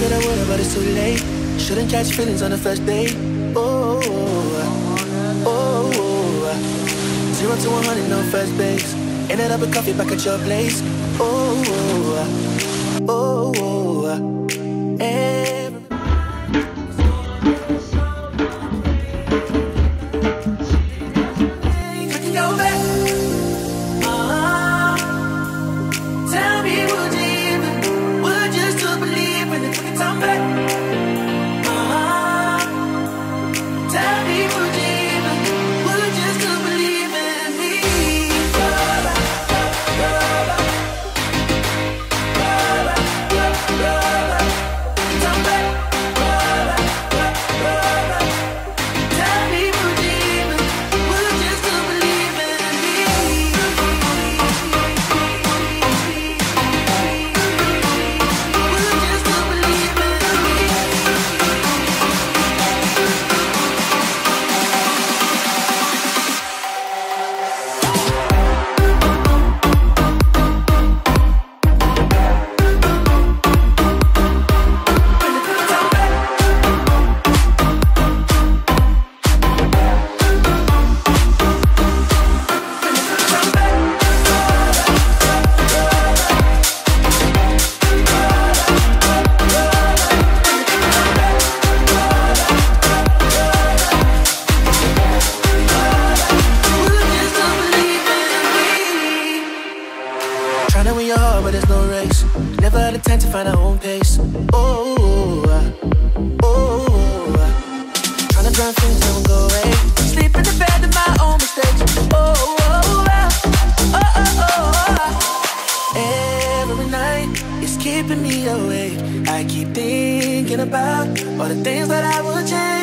that I would, but it's too late. Shouldn't catch feelings on the first date. Oh, oh, oh. 0 to 100, no first base. Ended up with coffee back at your place. Oh, oh, oh. Find our own pace. Oh, oh, trying to drown things never go away. Sleep in the bed of my own mistakes. Oh, oh, oh, oh, oh. Every night it's keeping me awake. I keep thinking about all the things that I would change.